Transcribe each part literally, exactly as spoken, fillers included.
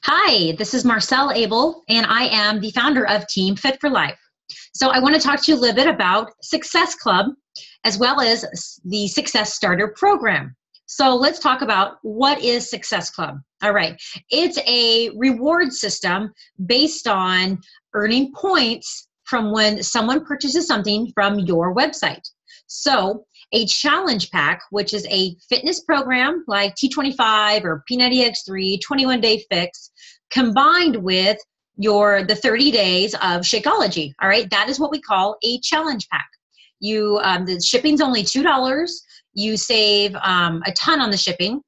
Hi, this is Marcelle Abel, and I am the founder of Team Fit for Life. So I want to talk to you a little bit about Success Club, as well as the Success Starter Program. So let's talk about what is Success Club. All right, it's a reward system based on earning points from when someone purchases something from your website. So a challenge pack, which is a fitness program like T twenty-five or P ninety X three, twenty-one day fix, combined with your the thirty days of Shakeology. All right, that is what we call a challenge pack. You um, the shipping's only two dollars. You save um, a ton on the shipping,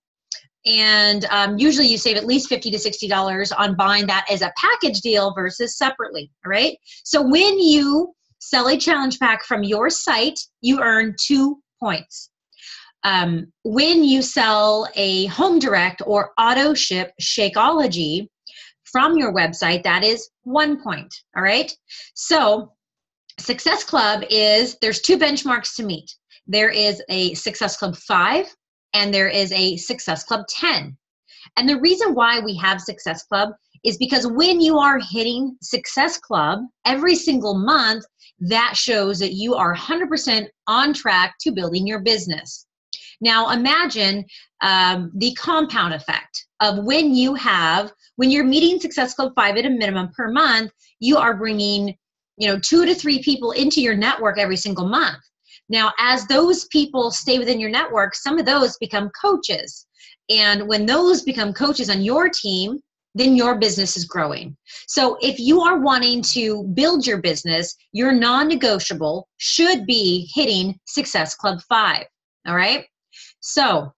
and um, usually you save at least fifty to sixty dollars on buying that as a package deal versus separately. All right, so when you sell a challenge pack from your site, you earn two points. Um, when you sell a home direct or auto ship Shakeology from your website, that is one point. All right. So Success Club is, there's two benchmarks to meet. There is a Success Club five and there is a Success Club ten. And the reason why we have Success Club is because when you are hitting Success Club every single month, that shows that you are one hundred percent on track to building your business. Now imagine um, the compound effect of when you have, when you're meeting Success Club five at a minimum per month, you are bringing, you know, two to three people into your network every single month. Now, as those people stay within your network, some of those become coaches. And when those become coaches on your team, then your business is growing. So if you are wanting to build your business, your non-negotiable should be hitting Success Club five. All right. So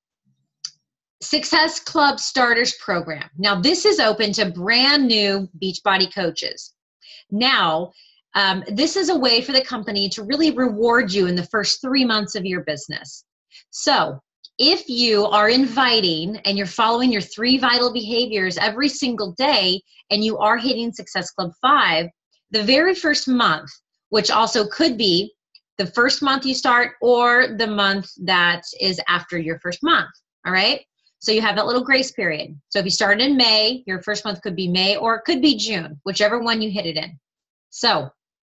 Success Club Starters Program. Now this is open to brand new Beachbody coaches. Now, um, this is a way for the company to really reward you in the first three months of your business. So if you are inviting and you're following your three vital behaviors every single day and you are hitting Success Club five, the very first month, which also could be the first month you start or the month that is after your first month, all right? So you have that little grace period. So if you started in May, your first month could be May or it could be June, whichever one you hit it in. So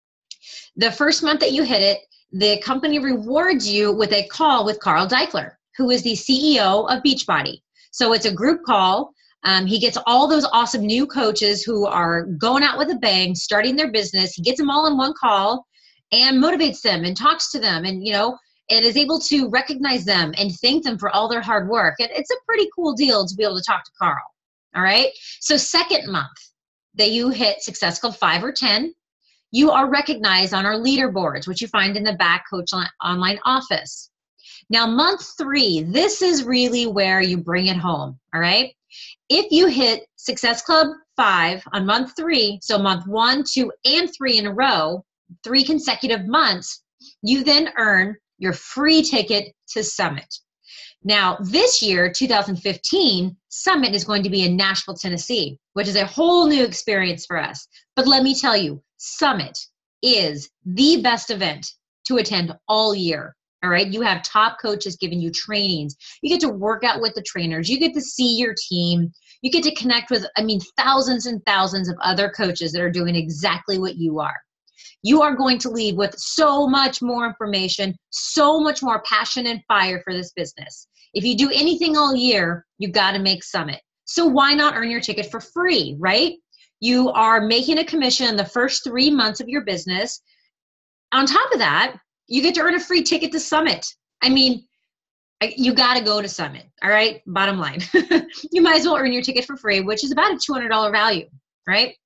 the first month that you hit it, the company rewards you with a call with Carl Daikeler, who is the C E O of Beachbody. So it's a group call. Um, he gets all those awesome new coaches who are going out with a bang, starting their business. He gets them all in one call and motivates them and talks to them and, you know, and is able to recognize them and thank them for all their hard work. And it's a pretty cool deal to be able to talk to Carl. All right. So second month that you hit Success Club five or ten, you are recognized on our leaderboards, which you find in the back Coach Online office. Now, month three, this is really where you bring it home, all right? If you hit Success Club five on month three, so month one, two, and three in a row, three consecutive months, you then earn your free ticket to Summit. Now, this year, two thousand fifteen, Summit is going to be in Nashville, Tennessee, which is a whole new experience for us. But let me tell you, Summit is the best event to attend all year. All right, you have top coaches giving you trainings. You get to work out with the trainers. You get to see your team. You get to connect with, I mean, thousands and thousands of other coaches that are doing exactly what you are. You are going to leave with so much more information, so much more passion and fire for this business. If you do anything all year, you got to make Summit. So why not earn your ticket for free, right? You are making a commission in the first three months of your business. On top of that, you get to earn a free ticket to Summit. I mean, you got to go to Summit, all right? Bottom line. You might as well earn your ticket for free, which is about a two hundred dollar value, right?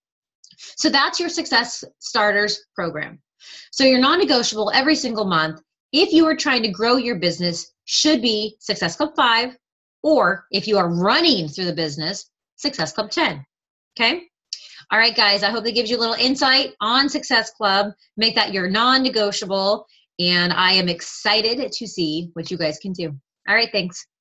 So that's your Success Starters program. So your non-negotiable every single month, if you are trying to grow your business, should be Success Club five, or if you are running through the business, Success Club ten, okay? All right, guys, I hope that gives you a little insight on Success Club. Make that your non-negotiable. And I am excited to see what you guys can do. All right, thanks.